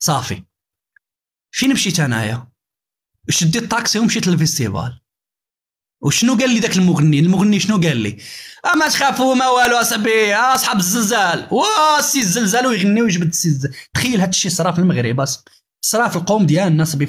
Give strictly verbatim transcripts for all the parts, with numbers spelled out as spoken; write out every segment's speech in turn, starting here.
صافي. فين مشيت انايا؟ شديت الطاكسي ومشيت للفيستيفال. وشنو قال لي ذاك المغني؟ المغني شنو قال لي؟ اه ما تخافوا ما والو اصاحبي، اه اصحاب الزلزال، وا سي الزلزال ويغني ويجبد السي الزلزال. تخيل هذا الشيء صرا في المغرب، صرا في القوم ديالنا صبي.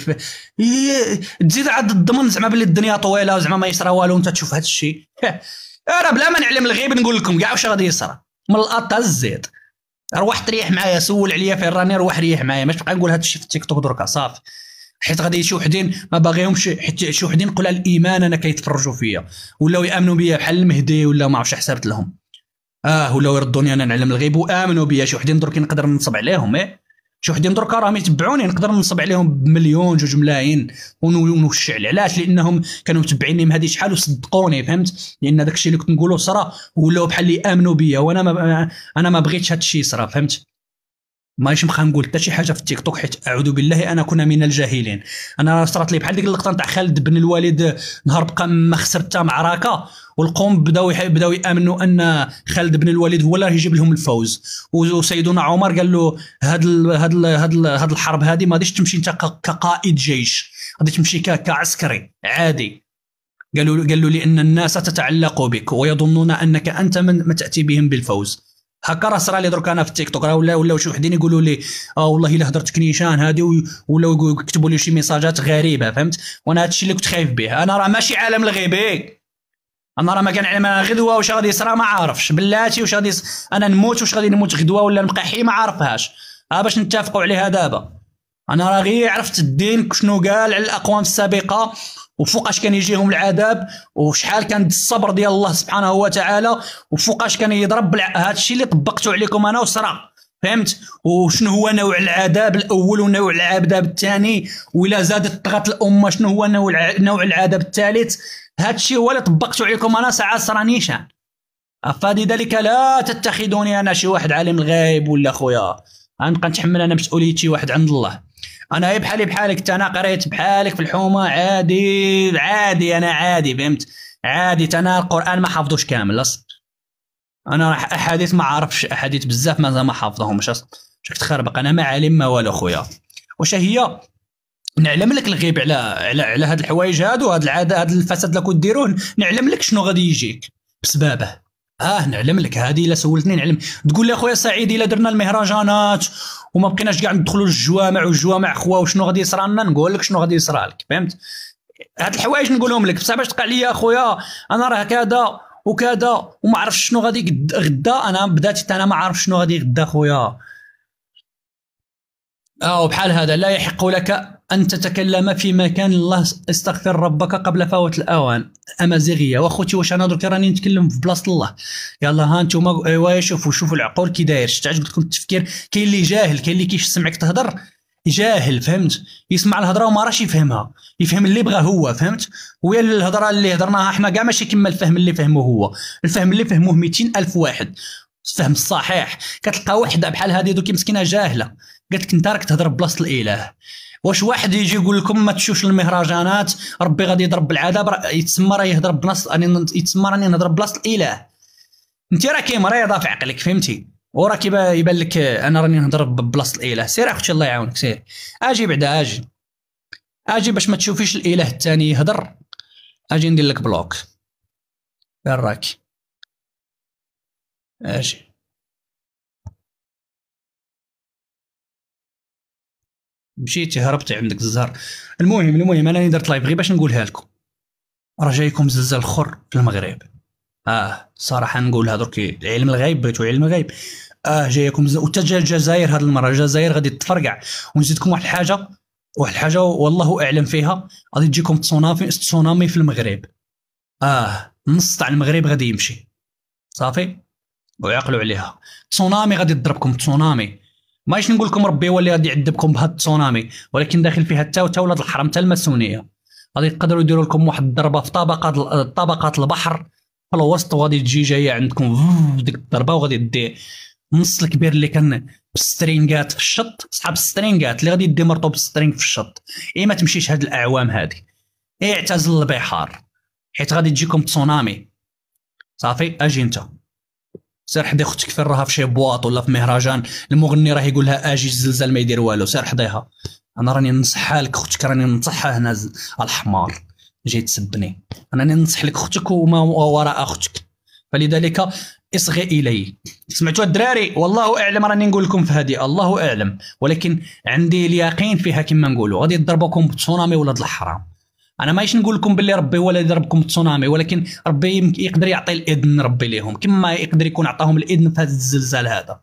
تزيد عاد الضمن زعما بلي الدنيا طويله وزعما ما يصرا والو وانت تشوف هذا الشيء. راه بلا ما نعلم الغيب نقول لكم كاع واش غادي يصرا من الأط الزيت. روح تريح معايا، سول عليا فين راني، روح ريح معايا، ماش تبقى نقول هذا الشيء في التيك توك دركا صافي. حيت غادي شي وحدين ما باغيهمش، حيت شي وحدين نقول على الايمان انا كيتفرجوا فيا ولاو يامنوا بيا بحال المهدي ولا ما عرفتش حسبت لهم. اه ولاو يردوني انا نعلم الغيب وامنوا بيا. شي وحدين درك نقدر نصب عليهم، ايه شي وحدين درك راهم يتبعوني نقدر نصب عليهم بمليون جوج ملايين ونوشع. علاش؟ لانهم كانوا متبعيني من هذه شحال وصدقوني، فهمت؟ لان داك الشيء اللي كنت نقوله صرا ولاو بحال اللي امنوا بيا، وانا ما انا ما بغيتش هذا الشيء صرا، فهمت؟ ماشي مخا نقول حتى شي حاجه في التيك توك، حيت اعوذ بالله انا كنا من الجاهلين. انا صرات لي بحال ديك اللقطه نتاع خالد بن الوليد نهار بقى ما خسر حتى معركه والقوم بداو بداو يامنوا ان خالد بن الوليد هو اللي راه يجيب لهم الفوز. وسيدنا عمر قال له هاد ال هاد ال هاد, ال هاد الحرب هذه ما غاديش تمشي انت كقائد جيش، غادي تمشي كعسكري عادي. قالوا قال له لان الناس تتعلق بك ويظنون انك انت من تاتي بهم بالفوز. هكا راه صرا لي درك انا في التيك توك، راه ولا ولاو شي وحدين يقولوا لي اه والله الا هضرت كنيشان هذه، ولاو يكتبوا لي شي ميساجات غريبه، فهمت؟ وانا هادشي اللي كنت خايف به. انا راه ماشي عالم الغيبي، انا راه ما كنعلم غدوه واش غادي يصرا ما عارفش، بلاتي واش غادي انا نموت واش غادي نموت غدوه ولا نبقى حي ما عارفهاش. ها باش نتفقوا عليها دابا. انا راه غير عرفت الدين شنو قال على الاقوام السابقه وفوقاش كان يجيهم العذاب وشحال كان الصبر ديال الله سبحانه وتعالى وفوقاش كان يضرب. هذا الشيء اللي طبقته عليكم انا وصرا، فهمت؟ وشنو هو نوع العذاب الاول ونوع العذاب الثاني، وإلا زادت طغت الامه شنو هو نوع نوع العذاب الثالث. هذا الشيء هو اللي طبقته عليكم انا ساعه صرا نيشان. فلذلك لا تتخذوني انا شي واحد عالم الغيب ولا خويا، غنبقى نتحمل انا مسؤوليتي واحد عند الله. انا بحالي بحالك، حتى انا قريت بحالك في الحومه عادي عادي، انا عادي، فهمت؟ عادي. انا القران ما حافظوش كامل اصلا، انا احاديث ما عارفش، احاديث بزاف مازال ما حافظهمش اصلا. شك تخربق، انا ما عالم ما والو خويا. واش هي نعلم لك الغيب على على على هاد الحوايج هادو، هاد العاده، هاد الفساد اللي كنت ديروه، نعلم لك شنو غادي يجيك بسببه. اه نعلم لك هذه. الا سولتني نعلم. تقول لي اخويا سعيد الا درنا المهرجانات وما بقيناش كاع ندخلوا للجوامع والجوامع خوا وشنو غادي يصرى لنا، نقول لك شنو غادي يصرى لك، فهمت؟ هاد الحوايج نقولهم لك بصح باش تقع لي اخويا انا راه كذا وكذا وما عرفتش شنو غادي غدا. انا بدات انا ما عارف شنو غادي غدا خويا. اه وبحال هذا لا يحق لك أن تتكلم في مكان الله، استغفر ربك قبل فوات الأوان. أمازيغية واخوتي واش أنا درك راني نتكلم في بلاصة الله. يلا ها نتوما ايوا شوفوا شوفوا العقول كي داير. شفت عجبت لكم التفكير؟ كاين اللي جاهل، كاين اللي كيسمعك تهضر جاهل، فهمت؟ يسمع الهضره وما راش يفهمها، يفهم اللي بغى هو، فهمت؟ ويا الهضره اللي هضرناها احنا كاع ماشي كما الفهم اللي فهمه هو. الفهم اللي فهموه مئتين ألف واحد، الفهم الصحيح. كتلقى وحده بحال هذه دوك مسكينه جاهله قالت لك انت راك تهضر بلاصه الاله. واش واحد يجي يقول لكم ما تشوفش المهرجانات ربي غادي يضرب بالعذاب، يتسمى راه يهضر بلاصه، يتسمى راني نهضر بلاصه الاله. انت راكي مريضه في عقلك، فهمتي؟ وراك يبان لك انا راني نهضر ببلاصه الاله. سير اختي الله يعاونك، سير اجي بعدا، اجي اجي باش ما تشوفيش الاله الثاني يهضر. اجي ندير لك بلوك. فين راكي؟ اجي مشيتي هربتي عندك الزهر. المهم المهم انا درت لايف غير باش نقولها لكم. راه جايكم زلزال اخر في المغرب. اه صراحه نقولها درك، علم الغيب بغيتو علم الغيب. اه جايكم ز... وتا الجزائر هذه المره، الجزائر غادي تفرقع. ونزيدكم واحد الحاجه، واحد الحاجه والله اعلم فيها، غادي تجيكم تسونامي تسونامي في المغرب. اه نص تاع المغرب غادي يمشي صافي، ويعقلوا عليها. تسونامي غادي تضربكم، تسونامي. مايش نقول لكم ربي هو اللي غادي يعذبكم بهاد التسونامي، ولكن داخل فيها حتى حتى ولاد الحرام حتى الماسونيه. غادي يقدروا يديروا لكم واحد الضربه في طبقات طبقات البحر في الوسط، وغادي تجي جايه عندكم ديك الضربه، وغادي دي النص الكبير اللي كان بالسترينغات في الشط، صحاب السترينغات اللي غادي يدي مرطوب بالسترينغ في الشط. اي ما تمشيش هاد الاعوام هذه، اي اعتزل البحار حيت غادي تجيكم تسونامي. صافي اجي انت سير حدي اختك فين راها في شي بواط ولا في مهرجان المغني راه يقول لها اجي الزلزال ما يدير والو، سير حديها. انا راني ننصحها لك اختك، راني ننصحها هنا الحمار جاي تسبني، انا ننصح لك اختك وما وراء اختك. فلذلك اصغي الي. سمعتوا الدراري؟ والله اعلم راني نقول لكم في هذه، الله اعلم، ولكن عندي اليقين فيها كما نقولوا غادي يضربوكم بتسونامي ولاد الحرام. انا مايش نقول لكم باللي ربي هو اللي يضربكم بتسونامي، ولكن ربي يقدر يعطي الاذن ربي ليهم كما يقدر يكون عطاهم الاذن في هذا الزلزال هذا.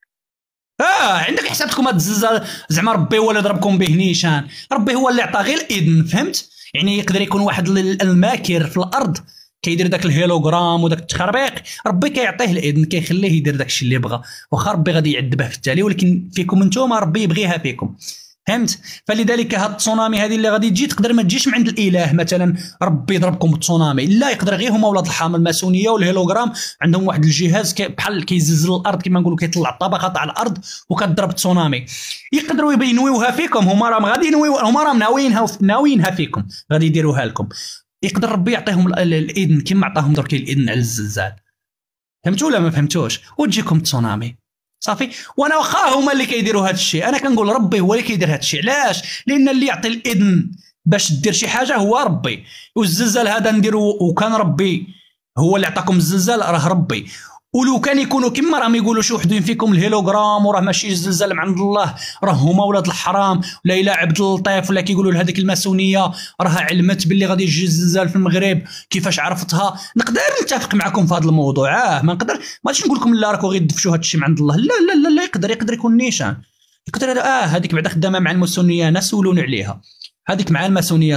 اه عندك حسابتكم هذا الزلزال زعما ربي هو اللي ضربكم به نيشان، ربي هو اللي عطى غير الاذن، فهمت؟ يعني يقدر يكون واحد الماكر في الارض كيدير داك الهيلوغرام وداك التخربيق، ربي كيعطيه الاذن كيخليه يدير داك الشيء اللي بغى، واخا ربي غادي يعذبه في التالي، ولكن فيكم نتوما ربي يبغيها فيكم، فهمت؟ فلذلك هاد التسونامي هذه اللي غادي تجي تقدر ما تجيش من عند الاله، مثلا ربي يضربكم بالتسونامي، لا يقدر غير هما ولاد الحرام الماسونيه والهيلوغرام عندهم واحد الجهاز كي بحال كيزلزل الارض كما نقولوا، كيطلع الطبقات على الارض وكتضرب التسونامي، يقدروا ينويوها فيكم، هما راهم غادي ينويو، هما راهم ناويينها ناويينها فيكم، غادي يديروها لكم. يقدر ربي يعطيهم الاذن كما عطاهم درك الاذن على الزلزال، فهمتوا ولا ما فهمتوش؟ وتجيكم تسونامي صافي. وانا واخا هما اللي كيديروا هذا الشيء، انا كنقول ربي هو اللي كيدير هذا الشيء. علاش؟ لان اللي يعطي الاذن باش دير شي حاجه هو ربي، والزلزال هذا نديرو وكان ربي هو اللي عطاكم الزلزال راه ربي. ولو كان يكونوا كما راهم يقولوا شي وحدين فيكم الهيلوغرام وراه ماشي الزلزال من عند الله، راه هما ولاد الحرام، ولا الا عبد اللطيف ولا كيقولوا لهذيك الماسونيه راه علمت باللي غادي يجي الزلزال في المغرب، كيفاش عرفتها؟ نقدر نتفق معكم في هذا الموضوع، اه ما نقدر ما غاديش نقول لكم لا راكم غير تدفشوا هذا الشيء من عند الله، لا لا لا, لا يقدر يقدر يكون نيشان، يقدر اه هذيك بعدا خدامه مع الماسونيه، ناس سولوني عليها، هذيك مع الماسونيه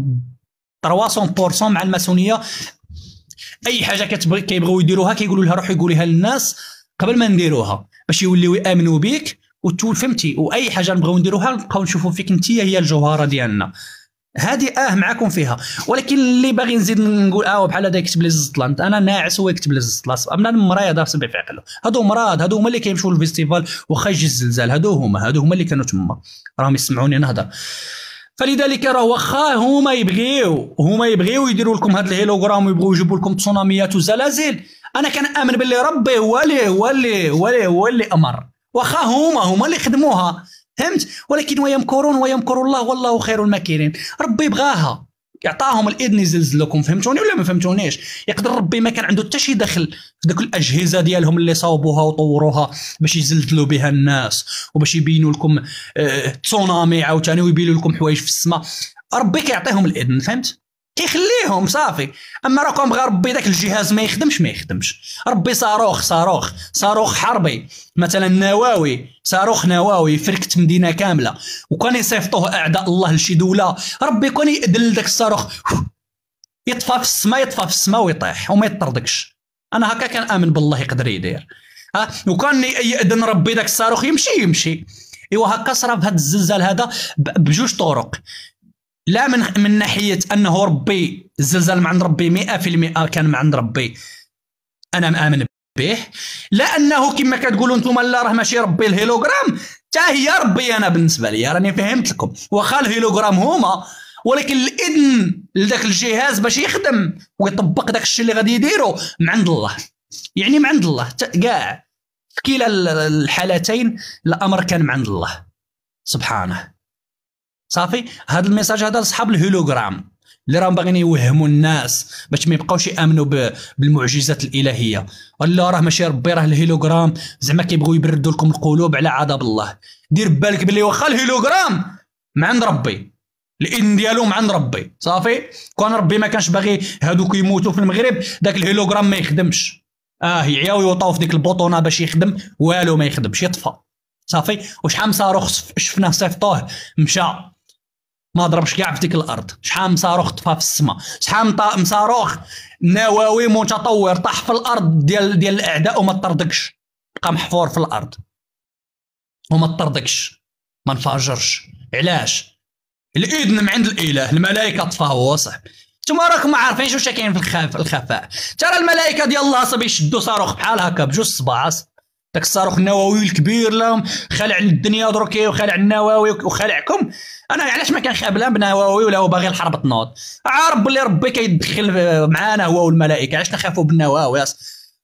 ثلاثمية بالمية مع الماسونيه، اي حاجه كتبغي كيبغيو يديروها كيقولوا لها روحي قوليها للناس قبل ما نديروها باش يوليو يامنوا بك وتول، فهمتي؟ واي حاجه نبغيو نديروها نبقاو نشوفوا فيك انت هي الجوهره ديالنا، هذه اه معاكم فيها. ولكن اللي باغي نزيد نقول اه بحال هذا يكتب لي الزطلان، انا ناعس هو يكتب لي الزطلان، اما المريض صبي في عقله، هادو مراد، هادو هما اللي كيمشيو للفيستيفال واخا يجي الزلزال، هادو هما هادو هما اللي كانوا تما راهم يسمعوني نهضر. فلذلك راه واخا هما يبغيو هما يبغيو يديروا لكم هذا الهيلوغرام ويبغيو يجيبوا لكم تسوناميات وزلازل، انا كنامن باللي ربي هو اللي هو اللي هو اللي هو اللي امر، واخا هما هما اللي خدموها، فهمت؟ ولكن ويمكرون ويمكر الله والله خير الماكرين، ربي بغاها يعطاهم الاذن يزلزلوكم، فهمتوني ولا ما فهمتونيش؟ يقدر ربي ما كان عنده حتى شي دخل في ذوك الاجهزه ديالهم اللي صاوبوها وطوروها باش يزلزلوا بها الناس وباش يبينوا لكم اه تسونامي عاوتاني ويبينوا لكم حوايج في السماء، ربي كيعطيهم الاذن، فهمت؟ كيخليهم صافي. اما راكم بغا ربي داك الجهاز ما يخدمش ما يخدمش، ربي صاروخ صاروخ صاروخ حربي مثلا نووي، صاروخ نووي يفركت مدينه كامله وكان يصيفطوه اعداء الله لشي دوله، ربي كان يأذن داك الصاروخ يطفى في السماء يطفى في السماء ويطيح وما يطردكش. انا هكا كنامن بالله يقدر يدير، ها وكان يأذن ربي داك الصاروخ يمشي يمشي. ايوا هكا صرا في هذا الزلزال هذا بجوج طرق، لا من من ناحيه انه ربي الزلزال من عند ربي مئة في المئة كان من عند ربي انا مآمن به، لا انه كما كتقولوا نتوما لا راه ماشي ربي الهيلوغرام حتى هي ربي. انا بالنسبه لي راني فهمت لكم، واخا الهيلوغرام هما ولكن الاذن لذاك الجهاز باش يخدم ويطبق داك الشيء اللي غادي يديروا من عند الله، يعني من عند الله كاع في كلا الحالتين الامر كان من عند الله سبحانه. صافي هذا الميساج هذا لصحاب الهيلوغرام اللي راهم باغيين يوهموا الناس باش ما يبقاوش يامنوا بالمعجزات الالهيه، ولا راه ماشي ربي راه الهيلوغرام، زعما كيبغيو يبردوا لكم القلوب على عذاب الله. دير بالك باللي واخا الهيلوغرام من عند ربي، الاذن ديالو من عند ربي صافي. كون ربي ما كانش باغي هادوك يموتوا في المغرب داك الهيلوغرام ما يخدمش، اه يعياو يوطاو في ديك البوطونه باش يخدم والو ما يخدمش يطفى صافي. وشحال من صاروخ شفناه صيفطوه مشى ما ضربش كاع في ديك الارض، شحال من صاروخ طفى في السماء، شحال من صاروخ نووي متطور طاح في الارض ديال ديال الاعداء وما طردكش، بقى محفور في الارض وما طردكش ما انفجرش. علاش؟ الاذن من عند الاله، الملائكه طفاه هو صاحبي. نتوما راكم ما عارفينش واش كاين في الخف الخفاء، ترى الملائكه ديال الله صاحبي يشدوا صاروخ بحال هكا بجوج صباع، داك الصاروخ النووي الكبير لهم خالع الدنيا دروكي وخالع النووي وخالعكم. انا علاش ما كنخاب لا بنووي ولا هو باغي الحرب تنوض؟ عارف بلي ربي كيدخل معانا هو والملائكه، علاش نخافوا بالنووي؟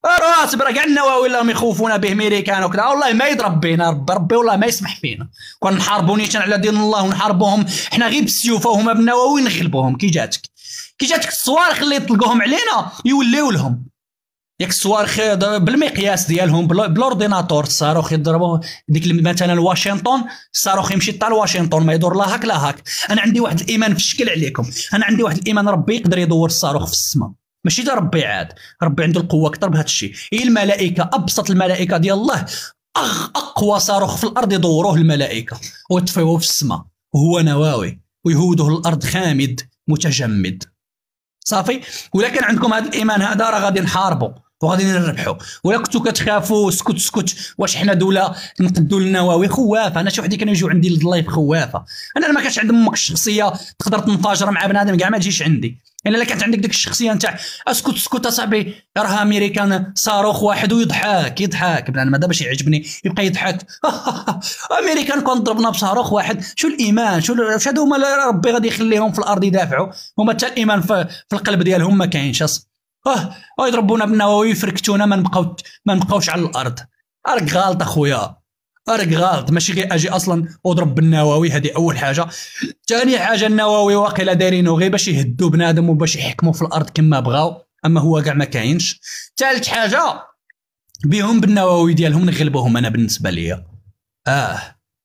راس برا كاع النواوي اللي يخوفونا به ميريكان وكذا والله ما يضرب بينا ربي ربي والله ما يسمح فينا كون نحاربوا نيشان على دين الله ونحاربوهم حنا غير بالسيوف وهما بالنواوي نغلبوهم. كي جاتك كي جاتك الصواريخ اللي يطلقوهم علينا يوليو لهم ياك الصواريخ بالمقياس ديالهم بالاورديناتور الصاروخ يضربوه ديك مثلا واشنطن الصاروخ يمشي حتى لواشنطن ما يدور لا هاك لا هاك. انا عندي واحد الايمان في الشكل عليكم، انا عندي واحد الايمان ربي يقدر يدور الصاروخ في السماء ماشي تا ربي عاد ربي عنده القوه اكثر بهذا الشيء. هي الملائكه ابسط الملائكه ديال الله أغ اقوى صاروخ في الارض يدوروه الملائكه ويطفيوه في السماء وهو نواوي ويهوده الارض خامد متجمد صافي. ولكن عندكم هذا الايمان هذا راه غادي نحاربوا وغادي نربحوا. ولا كنتو كتخافوا سكت سكت واش حنا دوله نقدوا النواوي خوافه. انا شي وحدين كانوا يجيو عندي لللايف خوافه. انا ما كانش عند امك الشخصيه تقدر تنفجر مع بنادم كاع ما تجيش عندي. الا يعني كانت عندك ديك الشخصيه نتاع اسكت سكت اصاحبي راه امريكان صاروخ واحد ويضحك يضحك انا ما دابا يعجبني يبقى يضحك امريكان كون ضربنا بصاروخ واحد. شو الايمان شو واش هادو هما ربي غادي يخليهم في الارض يدافعوا هما حتى الايمان في, في القلب ديالهم ما كاينش. اه يضربونا بالنواوي يفركتونا ما نبقاو ما نبقاوش على الارض. راك غلط اخويا راك غلط ماشي غير اجي اصلا وضرب بالنواوي. هذه اول حاجه. ثاني حاجه النواوي واقيلا دايرينو غير باش يهدوا بنادم وباش يحكموا في الارض كما بغاو اما هو كاع ما كاينش. ثالث حاجه بهم بالنواوي ديالهم نغلبوهم. انا بالنسبه ليا اه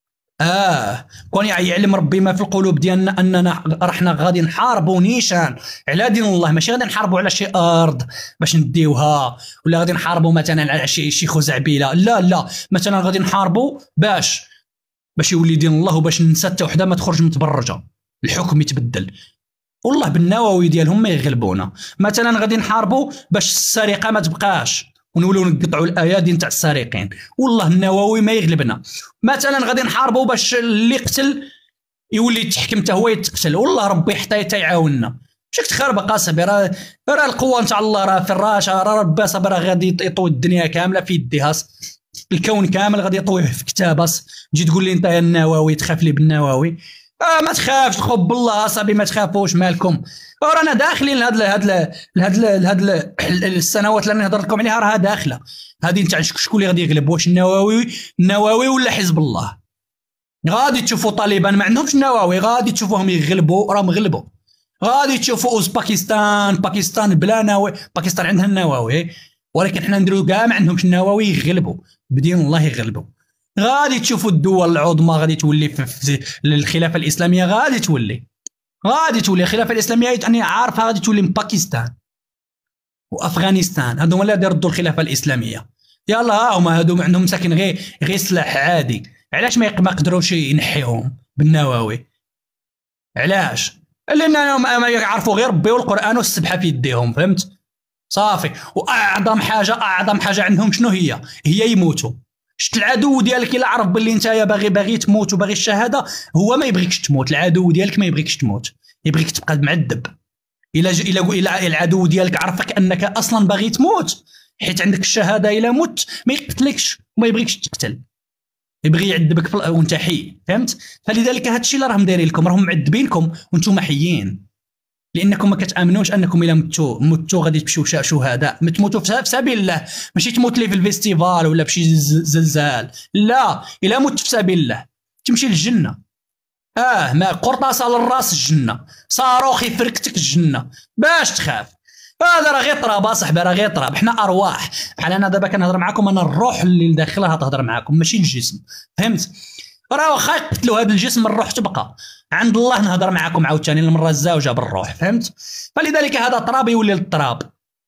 اه كون يعلم ربي ما في القلوب ديالنا اننا رحنا غادي نحاربوا نيشان على دين الله ماشي غادي نحاربوا على شي ارض باش نديوها ولا غادي نحاربوا مثلا على شي شي خزعبيله. لا لا مثلا غادي نحاربوا باش باش يولي دين الله وباش النساء حتى وحده ما تخرج متبرجه الحكم يتبدل. والله بالنواوي ديالهم ما يغلبونا. مثلا غادي نحاربوا باش السرقه ما تبقاش ونولوا نقطعوا الايادي نتاع السارقين. والله النواوي ما يغلبنا. مثلا غادي نحاربوا باش اللي قتل يولي يتحكم حتى هو يتقتل. والله ربي حتى يعاوننا. شك تخربق اصاحبي راه راه القوه نتاع الله راه في الراشه راه ربي صبر غادي يطوي الدنيا كامله في يديها الكون كامل غادي يطويه في كتابه. تجي تقول لي انت يا النواوي تخاف لي بالنواوي. اه ما تخافش خب بالله اصاحبي ما تخافوش مالكم. رانا داخلين لهاد لهاد لهاد لهاد السنوات اللي نهضر لكم عليها راها داخله. هذه نتاع شكون اللي غادي يغلب واش النواوي النواوي ولا حزب الله. غادي تشوفوا طالبان ما عندهمش النواوي غادي تشوفوهم يغلبوا راهم غلبوا. غادي تشوفوا اوزباكستان باكستان بلا نواوي. باكستان عندها النواوي ولكن حنا نديروا كاع ما عندهمش النواوي يغلبوا بدين الله يغلبوا. غادي تشوفوا الدول العظمى غادي تولي في الخلافه الاسلاميه غادي تولي غادي تولي الخلافه الاسلاميه انا عارفها غادي تولي من باكستان وافغانستان. هذو هما اللي يردوا الخلافه الاسلاميه. يلا ها هما هذو عندهم مساكن غير غير سلاح عادي. علاش ما يقدروش ينحيوهم بالنواوي؟ علاش؟ لانهم ما يعرفوا غير ربي والقران والسبحه في يديهم فهمت صافي. واعظم حاجه اعظم حاجه عندهم شنو هي؟ هي يموتوا. شت العدو ديالك الا عرف باللي انت باغي باغي تموت وباغي الشهاده هو ما يبغيكش تموت. العدو ديالك ما يبغيكش تموت يبغيك تبقى معذب. الا الا العدو ديالك عرفك انك اصلا باغي تموت حيت عندك الشهاده الا مت ما يقتلكش وما يبغيكش تقتل يبغي يعذبك وانت حي فهمت. فلذلك هذا الشيء اللي راهم دايرين لكم راهم معذبينكم وانتم حيين لانكم ما كتامنوش انكم الا متوا متوا غادي تمشيو شهداء. ما تموتوا في سبيل الله ماشي تموت لي في الفيستيفال ولا بشي زلزال. لا الا مت في سبيل الله تمشي للجنه. اه ما قرطاسه للراس الجنه صاروخ يفركتك الجنه باش تخاف. هذا راه غير طراب اصاحبي راه غير طراب. حنا ارواح بحال انا دابا كنهضر معكم انا الروح اللي داخلها تهضر معكم ماشي الجسم فهمت. راه واخا يقتلوا هذا الجسم الروح تبقى عند الله. نهضر معكم عاوتاني المره الزاوجه بالروح فهمت. فلذلك هذا تراب يولي للتراب.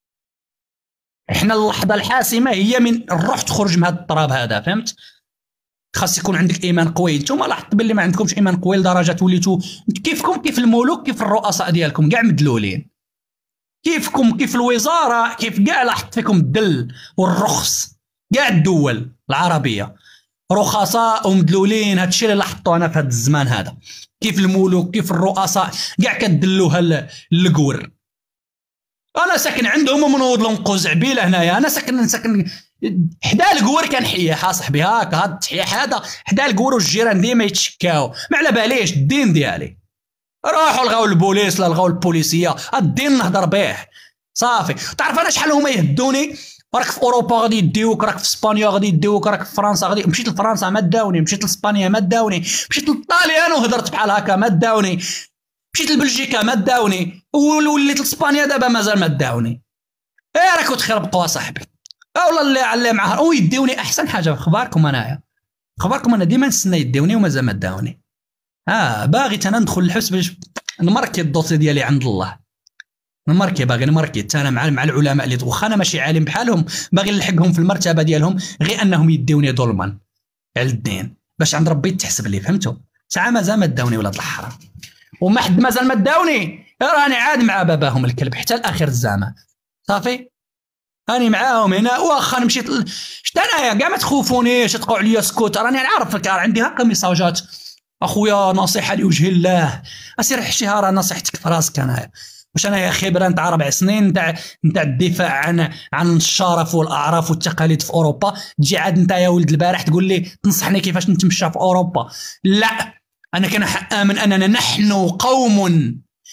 احنا اللحظه الحاسمه هي من الروح تخرج من هذا التراب هذا فهمت. خاص يكون عندك ايمان قوي. انتم لاحظت باللي ما عندكمش ايمان قوي لدرجه وليتوا كيفكم كيف الملوك كيف الرؤساء ديالكم كاع مدلولين. كيفكم كيف الوزاره كيف كاع لاحظت فيكم الدل والرخص كاع الدول العربيه رخصاء ومدلولين. هادشي اللي لاحظته انا في هذا الزمان هذا. كيف الملوك كيف الرؤساء كاع كدلوها للقور. انا ساكن عندهم ومنوض لهم قزعبيله هنايا. انا ساكن ساكن حدا القور كنحيح اصاحبي هاك هاد التحيح هذا حدا القور والجيران ديما يتشكاو ما على باليش الدين ديالي. راحوا لغاو البوليس لا لغاو البوليسيه الدين نهضر به صافي. تعرف انا شحال هما يهدوني راك في اوروبا غادي يديوك، راك في اسبانيا غادي يديوك، راك في فرنسا غادي، مشيت لفرنسا ما داوني، مشيت لاسبانيا ما داوني، مشيت للطاليان وهضرت بحال هكا ما داوني، مشيت لبلجيكا ما داوني، وليت لاسبانيا دابا مازال ما داوني. ايه راكو تخربقوا صاحبي. والله اللي اللي معاه ويديوني احسن حاجه. اخباركم انايا، اخباركم انا ديما نستنى يديوني ومازال ما داوني. اه باغي انا ندخل الحبس باش نمركي الدوسي ديالي عند الله، نمركي باغي نمركي حتى انا مع مع العلماء اللي واخا انا ماشي عالم بحالهم باغي نلحقهم في المرتبه ديالهم، غير انهم يديوني ظلما على الدين باش عند ربي تحسب لي. فهمتوا؟ ساعه مازال ما داوني ولاد الحرام، وما حد مازال ما داوني راني عاد مع باباهم الكلب حتى لاخر الزمان. صافي راني معاهم هنا. واخا مشيت شتا انايا كاع ما تخوفونيش تقعوا عليا سكوت، راني نعرف عندي هكا ميساجات. اخويا نصيحه لوجه الله اسير حشيها، راه نصيحتك في راسك. انايا واش انايا خبره نتاع ربع سنين نتاع نتاع الدفاع عن عن الشرف والاعراف والتقاليد في اوروبا، تجي عاد انت يا ولد البارح تقول لي تنصحني كيفاش نتمشى في اوروبا؟ لا، انا كنآمن اننا نحن قوم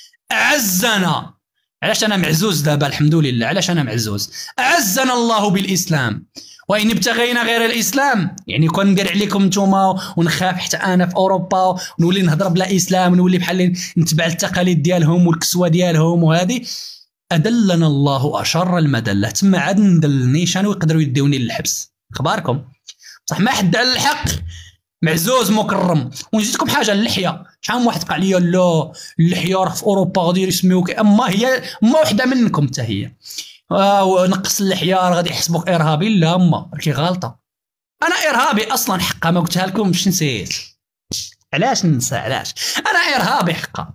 اعزنا. علاش انا معزوز دابا؟ الحمد لله. علاش انا معزوز؟ اعزنا الله بالاسلام، وان ابتغينا غير الاسلام يعني كون ندير عليكم نتوما ونخاف حتى انا في اوروبا ونولي نهضر بلا اسلام ونولي بحال نتبع التقاليد ديالهم والكسوه ديالهم وهذه، ادلنا الله اشر المدله. تما عاد ندل نيشان ويقدروا يديوني للحبس. اخباركم؟ صح ما حد على الحق، معزوز مكرم. ونزيدكم حاجه، اللحيه. شحال من واحد قال لي لا اللحيه راه في اوروبا غادي يسميوك، اما هي اما وحده منكم حتى هي آه نقص اللحيه راه غادي يحسبوك ارهابي. لا اما راكي غالطه، انا ارهابي اصلا حقا، ما قلتها لكم باش نسيت. علاش ننسى؟ علاش انا ارهابي حقا؟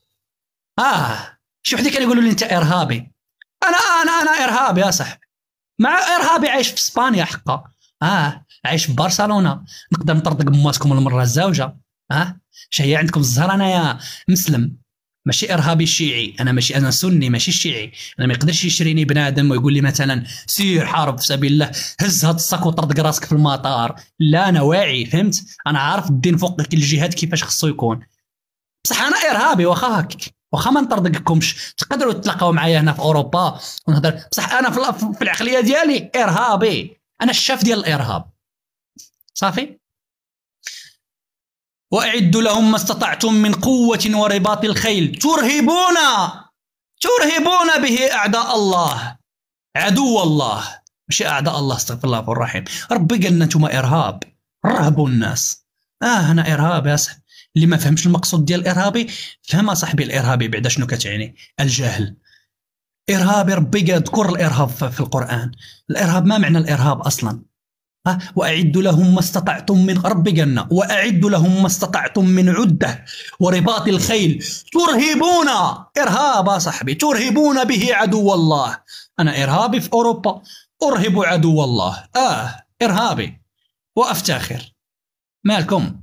اه شي وحده كانوا يقولوا لي انت ارهابي. انا انا انا ارهابي يا صاحبي، مع ارهابي عايش في اسبانيا حقا. اه عايش في برشلونه، نقدر نطردق بمواتكم المره الزوجه. اه شهي عندكم الزهر. انا يا مسلم ماشي ارهابي شيعي، انا ماشي، انا سني ماشي شيعي. انا ما يقدرش يشريني بنادم ويقول لي مثلا سير حارب في سبيل الله، هز هاد الصاك وطردق راسك في المطار. لا انا واعي، فهمت؟ انا عارف الدين فوق كل الجهات كيفاش خصو يكون. بصح انا ارهابي واخا هكاك، واخا ما نطردقكمش تقدروا تلاقاو معايا هنا في اوروبا ونهضر. بصح انا في العقليه ديالي ارهابي، انا الشاف ديال الارهاب. صافي. وأعدوا لهم ما استطعتم من قوة ورباط الخيل ترهبون ترهبون به أعداء الله. عدو الله ماشي أعداء الله، استغفر الله الرحيم. ربي قال لنا نتوما إرهاب، رهبوا الناس. آه أنا إرهاب يا صاحبي. اللي ما فهمش المقصود ديال الإرهابي، فهم صاحبي الإرهابي بعدا شنو كتعني؟ الجهل. إرهابي ربي قال ذكر الإرهاب في القرآن. الإرهاب ما معنى الإرهاب أصلا؟ وأعدوا لهم ما استطعتم من، ربي قالنا وأعدوا لهم ما استطعتم من عدة ورباط الخيل ترهبون. إرهاب صاحبي ترهبون به عدو الله. أنا إرهابي في أوروبا أرهب عدو الله. آه إرهابي وأفتخر. مالكم؟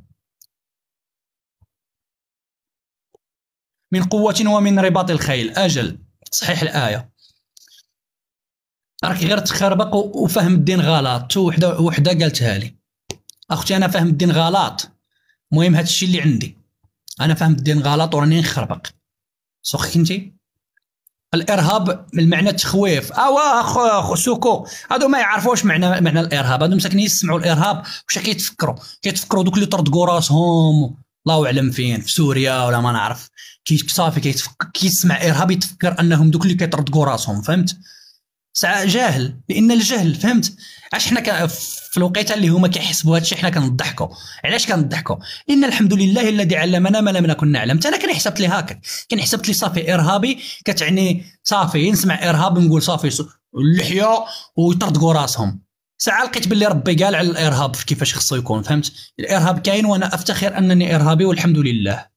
من قوة ومن رباط الخيل. أجل صحيح الآية، راك غير تخربق وفهم الدين غلط. وحده وحده قالتها لي اختي، انا فاهم الدين غلط. المهم هذا الشيء اللي عندي، انا فاهم الدين غلط وراني نخربق. سوخك انتي الارهاب من معنى التخويف. اوا اخو سوكو هادو ما يعرفوش معنى معنى الارهاب. هادو مساكنين يسمعوا الارهاب واش كيتفكروا؟ كيتفكروا دوك اللي طردقوا راسهم الله اعلم فين، في سوريا ولا ما نعرف. كي صافي كيتفكر كيسمع ارهاب يتفكر انهم دوك اللي كيطردقوا راسهم. فهمت؟ ساعة جاهل، لان الجهل. فهمت؟ علاش حنا في الوقيته اللي هما كيحسبوا هادشي حنا كنضحكوا؟ علاش كنضحكوا؟ لان الحمد لله الذي علمنا ما لم نكن نعلم. حتى انا كان حسبت لي هكا، كان حسبت لي صافي ارهابي كتعني صافي نسمع ارهاب نقول صافي اللحيه ويطردقوا راسهم. ساعه لقيت باللي ربي قال على الارهاب كيفاش خصو يكون. فهمت؟ الارهاب كاين وانا افتخر انني ارهابي والحمد لله.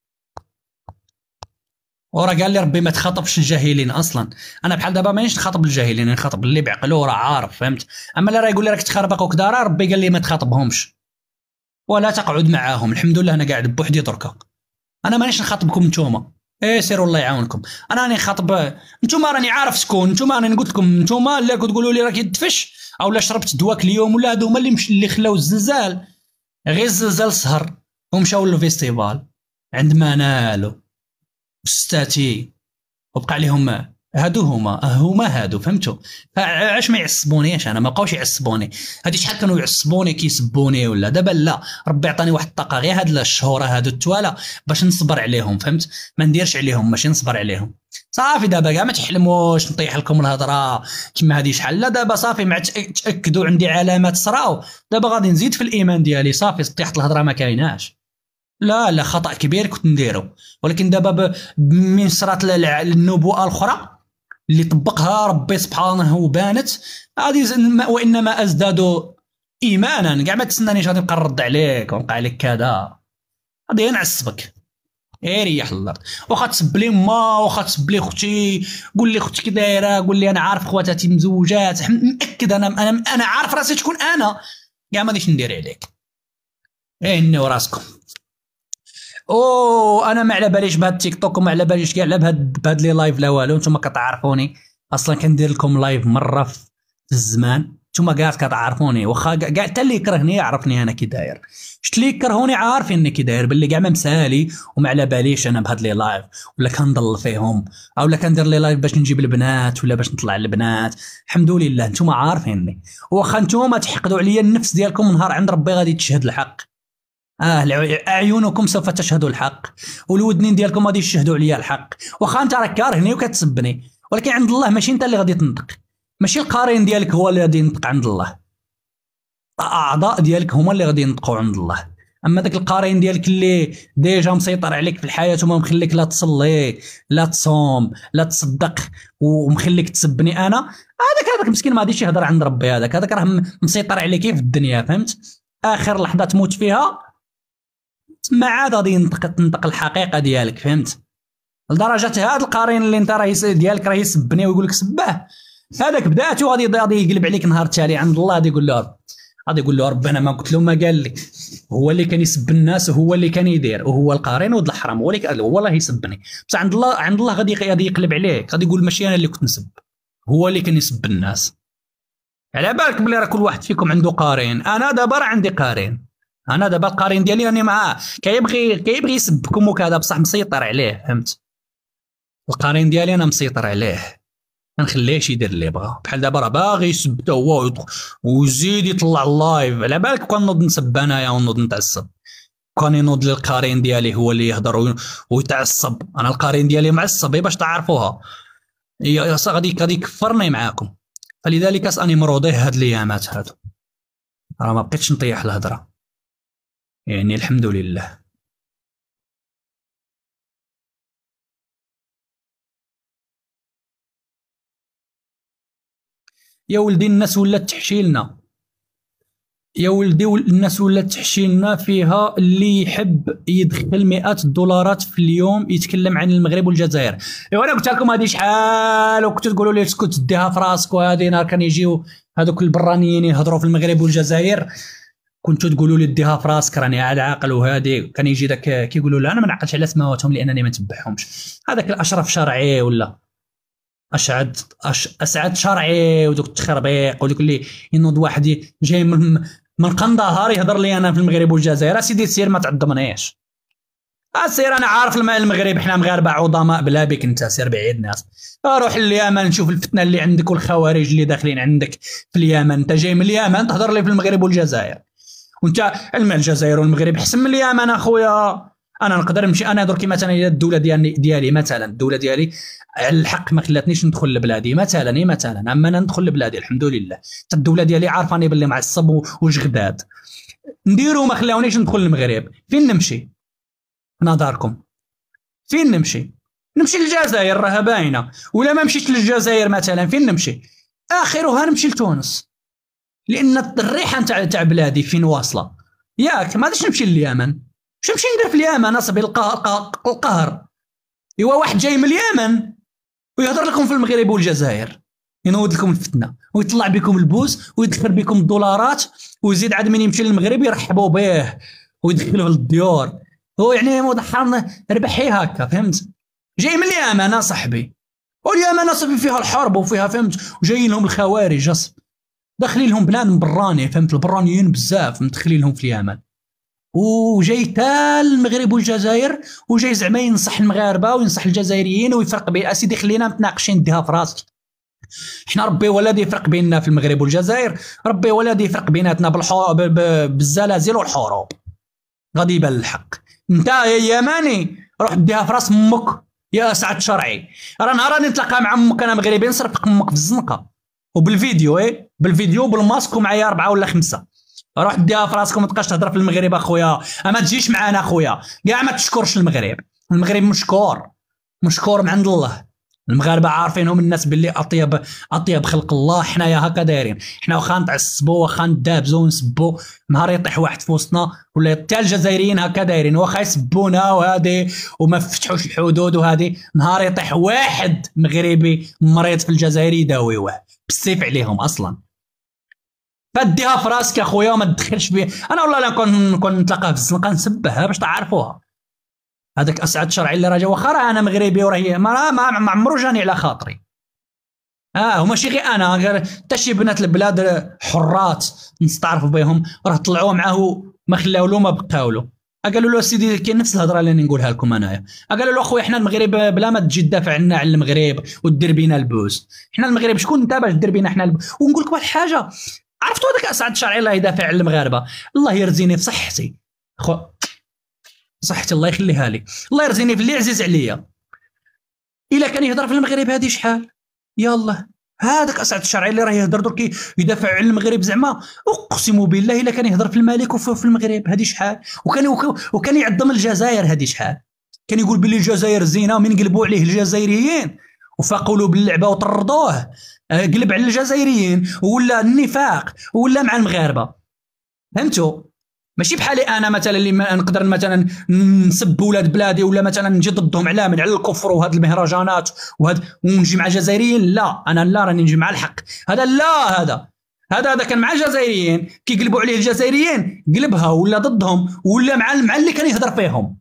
وراه قال لي ربي ما تخاطبش الجاهلين اصلا. انا بحال دابا مانيش نخاطب الجاهلين، نخاطب اللي بعقله راه عارف. فهمت؟ اما اللي راه يقول لي راك تخربق وكذا، راه ربي قال لي ما تخاطبهمش ولا تقعد معاهم. الحمد لله انا قاعد بوحدي دركا. انا مانيش نخاطبكم نتوما، ايه سيروا الله يعاونكم. انا راني نخاطب نتوما، راني عارف شكون نتوما. راني قلت لكم نتوما اللي تقولوا لي راك يدفش او لا شربت دواك اليوم، ولا هادو هما اللي مش اللي خلاو الزلزال. غير الزلزال سهر ومشاو للفيستيفال عند منالو ستاتي وبقى عليهم هادو هما هما هادو فهمتوا. فعلاش ما يعصبونيش انا؟ ما بقاوش يعصبوني. هادي شحال كانوا يعصبوني كيسبوني ولا، دابا لا، ربي عطاني واحد الطاقه غير هاد الشهوره هادو التوالا باش نصبر عليهم، فهمت؟ ما نديرش عليهم، ماشي نصبر عليهم. صافي دابا كاع ما تحلموش نطيح لكم الهضره كيما هادي شحال. لا دابا صافي مع تاكدوا عندي علامات صراو، دابا غادي نزيد في الايمان ديالي. صافي طيحت الهضره ما كايناش. لا لا خطا كبير كنت نديرو، ولكن دابا من صرات النبوءه الاخرى اللي طبقها ربي سبحانه وبانت، غادي وانما ازدادوا ايمانا. كاع ما تسنانيش غادي نبقى نرد عليك ونبقى عليك كذا، غادي نعصبك. ايه ريح الارض. واخا تسب لي ما، واخا تسب لي اختي، قول لي اختي كي دايره، قول لي انا عارف خواتاتي مزوجات، مأكد انا انا انا عارف راسي تكون انا، كاع ما غاديش ندير عليك. ايه نو راسكم. اوه انا ما على باليش بهاد التيك توك وما على باليش كاع بهاد بهاد لي لايف لا والو. نتوما كتعرفوني اصلا كندير لكم لايف مره في الزمان، نتوما كاع كتعرفوني، واخا كاع حتى اللي يكرهني يعرفني انا كي داير. شت اللي يكرهوني عارفين كي داير، باللي كاع ما مسالي وما على باليش انا بهاد لي لايف، ولا كنضل فيهم، او لا كندير لي لايف باش نجيب البنات ولا باش نطلع البنات. الحمد لله نتوما عارفيني، واخا نتوما تحقدوا عليا النفس ديالكم، نهار عند ربي غادي تشهد الحق. اه اعينكم سوف تشهد الحق، والودنين ديالكم غادي يشهدوا عليا الحق. واخا انت راك كارهني وكتسبني، ولكن عند الله ماشي انت اللي غادي تنطق، ماشي القارين ديالك هو اللي غادي ينطق عند الله، اعضاء ديالك هما اللي غادي ينطقوا عند الله. اما داك القارين ديالك اللي ديجا مسيطر عليك في الحياه وما مخليك لا تصلي لا تصوم لا تصدق ومخليك تسبني انا، هذاك هذاك مسكين ما غاديش يهضر عند ربي. هذاك هذاك راه مسيطر عليك في الدنيا، فهمت؟ اخر لحظه تموت فيها ما عاد غادي ينطق تنطق الحقيقه ديالك، فهمت؟ لدرجه هذا القارين اللي انت راه ديالك راه يسبني ويقول لك سباه، هذاك بداتو غادي غادي يقلب عليك نهار التالي عند الله. غادي يقول له غادي يقول له ربي انا ما قلت له، ما قال لي، هو اللي كان يسب الناس وهو اللي كان يدير، وهو القارين ولد الحرام، هو اللي هو الله يسبني. بصح عند الله عند الله غادي غادي يقلب عليك، غادي يقول ماشي انا اللي كنت نسب، هو اللي كان يسب الناس. على بالك بلي راه كل واحد فيكم عنده قارين. انا دابا راه عندي قارين، انا دابا القارين ديالي راني معاه، كيبغي كيبغي يسبكم وكذا، بصح مسيطر عليه، فهمت؟ القارين ديالي انا مسيطر عليه، ما نخليهش يدير اللي بغا. بحال دابا راه باغي يسب حتى هو ويزيد يطلع اللايف. على بالك كون نوض نسب انايا ونوض نتعصب، كون ينوض للقارين ديالي هو اللي يهضر ويتعصب. انا القارين ديالي معصب باش تعرفوها، يا غادي غادي يكفرني معاكم. فلذلك اني مرضيه هاد الايامات هادو، راه ما بقيتش نطيح الهضره، يعني الحمد لله. يا ولدي الناس ولات تحشيلنا، يا ولدي الناس ولات تحشيلنا فيها اللي يحب يدخل مئات الدولارات في اليوم يتكلم عن المغرب والجزائر. ايوا انا قلت لكم هذه شحال وكنتوا تقولوا لي اسكت ديها في راسك، وهذه نهار كان يجيو هذوك البرانيين يهضروا في المغرب والجزائر كنتوا تقولوا لي ديها في راسك راني على عاقل. وهذه كان يجي داك كيقولوا لا انا ما نعقلش على سماواتهم لانني ما نتبعهمش، هذاك الاشرف شرعي ولا اسعد أش... اسعد شرعي ودوك التخربيق ودوك اللي ينوض واحد جاي من من قندهار يهضر لي انا في المغرب والجزائر. سيدي سير ما تعظمنيش، سير انا عارف المغرب حنا مغاربه عظماء بلا بك، انت سير بعيد ناس. روح اليمن نشوف الفتنه اللي عندك والخوارج اللي داخلين عندك في اليمن. انت جاي من اليمن تهضر لي في المغرب والجزائر، وانت علم الجزائر والمغرب احسن من اليمن اخويا. انا نقدر نمشي انا دركي مثلا الى الدوله ديالي ديالي مثلا الدوله ديالي الحق ما خلاتنيش ندخل لبلادي مثلا اي مثلا، اما انا ندخل لبلادي الحمد لله. حتى الدوله ديالي عارفاني باللي معصب وجغداد نديرو ما خلاونيش ندخل المغرب. فين نمشي؟ نظركم فين نمشي؟ نمشي للجزائر راها باينه، ولا ما مشيتش للجزائر مثلا فين نمشي؟ اخرها نمشي لتونس، لان الريحه نتاع تاع بلادي فين واصله. ياك ما غاديش نمشي لليمن، واش نمشي ندير في اليمن؟ اصبي القهر القهر. ايوا واحد جاي من اليمن ويهضر لكم في المغرب والجزائر، ينوض لكم الفتنه ويطلع بكم البوس ويدخل بكم الدولارات، ويزيد عاد من يمشي للمغرب يرحبوا به ويدخلوا للديور. هو يعني مضحر ربحي هكا، فهمت؟ جاي من اليمن صاحبي، واليمن صاحبي فيها الحرب وفيها، فهمت؟ وجايين لهم الخوارج داخلين لهم بنادم براني، فهمت؟ البرانيين بزاف مدخلين لهم في اليمن. وجاي تا المغرب والجزائر وجاي زعما ينصح المغاربه وينصح الجزائريين ويفرق بين اسيدي. خلينا متناقشين ديها في راسك. حنا ربي ولا يفرق بيننا في المغرب والجزائر، ربي ولا يفرق بيناتنا بالحو... بالزلازل والحروب. غادي يبان الحق. انت يا يماني روح ديها في راس امك يا سعد شرعي. راه نهار راني نتلاقى مع امك انا مغربي نصرفق امك في الزنقه وبالفيديو، ايه بالفيديو بالماسك ومعايا اربعه ولا خمسه. روح ديها في راسكم، ما تبقاش تهضر في المغرب اخويا. ما تجيش معانا اخويا، كاع ما تشكرش المغرب. المغرب مشكور مشكور من عند الله. المغاربه عارفينهم الناس باللي اطيب اطيب خلق الله. حنايا هكا دايرين، حنا واخا نتعصبوا واخا ندابزوا ونسبوا، نهار يطيح واحد في وسطنا ولا حتى الجزائريين هكا دايرين، واخا يسبونا وهادي وما فتحوش الحدود وهادي، نهار يطيح واحد مغربي مريض في الجزائر يداويوه بالسيف عليهم اصلا. فديها في راسك يا خويا وما تدخلش بيه. انا والله لا كون نكون نتلاقاه في الزنقه نسبها باش تعرفوها. هذاك اسعد شرعي اللي راجع واخا راه انا مغربي وراه ما ما عمرو جاني على خاطري. اه وماشي غير انا، حتى شي بنات البلاد حرات نستعرفوا بهم راه طلعوا معاه ما خلاو له ما بقاو له. قالوا له سيدي كاين نفس الهضره اللي نقولها لكم انايا. قالوا له اخويا حنا المغرب بلا ما تجي تدافع عنا على المغرب ودير بينا البوز. حنا المغرب شكون انت باش دير بينا حنا البوز؟ ونقول لك واحد الحاجه، عرفتوا هذاك اسعد شرعي الله يدافع على المغاربه، الله يرزيني في صحتي خو صحتي الله يخليها لي، الله يرزيني في اللي عزيز عليا. الا كان يهضر في المغرب هذه شحال يلا. هذاك اسعد الشرعي اللي راه يهضر درك يدافع على المغرب زعما اقسم بالله الا كان يهضر في الملك وفي المغرب هذه شحال. وكان وكان يعظم الجزائر هذه شحال. كان يقول باللي الجزائر زينه من قلبوا عليه الجزائريين وفاقوا له باللعبه وطردوه، قلب على الجزائريين ولا النفاق ولا مع المغاربه. فهمتوا؟ ماشي بحالي انا مثلا اللي نقدر مثلا نسب ولاد بلادي ولا مثلا نجي ضدهم على من على الكفر وهاد المهرجانات وهاد ونجي مع الجزائريين. لا انا لا راني نجي مع الحق. هذا لا هذا هذا هذا كان مع الجزائريين كيقلبوا عليه الجزائريين قلبها ولا ضدهم ولا مع مع اللي كان يهضر فيهم.